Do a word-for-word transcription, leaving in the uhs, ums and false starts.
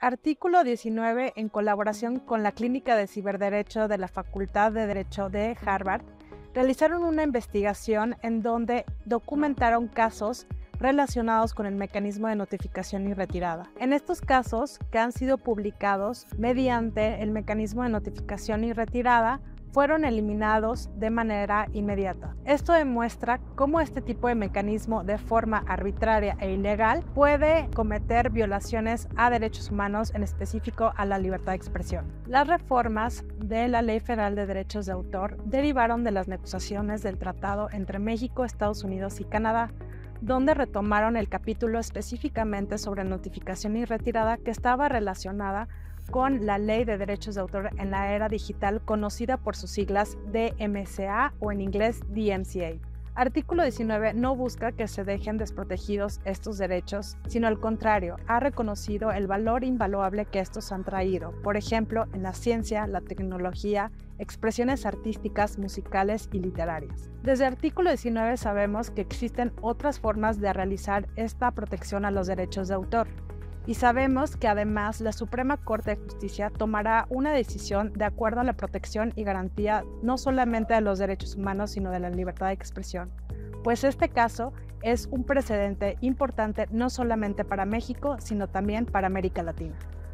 Artículo diecinueve, en colaboración con la Clínica de Ciberderecho de la Facultad de Derecho de Harvard, realizaron una investigación en donde documentaron casos relacionados con el mecanismo de notificación y retirada. En estos casos, que han sido publicados mediante el mecanismo de notificación y retirada, fueron eliminados de manera inmediata. Esto demuestra cómo este tipo de mecanismo, de forma arbitraria e ilegal, puede cometer violaciones a derechos humanos, en específico a la libertad de expresión. Las reformas de la Ley Federal de Derechos de Autor derivaron de las negociaciones del tratado entre México, Estados Unidos y Canadá, donde retomaron el capítulo específicamente sobre notificación y retirada que estaba relacionada con la Ley de Derechos de Autor en la Era Digital, conocida por sus siglas D M C A o en inglés D M C A. Artículo diecinueve no busca que se dejen desprotegidos estos derechos, sino al contrario, ha reconocido el valor invaluable que estos han traído, por ejemplo, en la ciencia, la tecnología, expresiones artísticas, musicales y literarias. Desde artículo diecinueve sabemos que existen otras formas de realizar esta protección a los derechos de autor. Y sabemos que además la Suprema Corte de Justicia tomará una decisión de acuerdo a la protección y garantía no solamente de los derechos humanos, sino de la libertad de expresión. Pues este caso es un precedente importante no solamente para México, sino también para América Latina.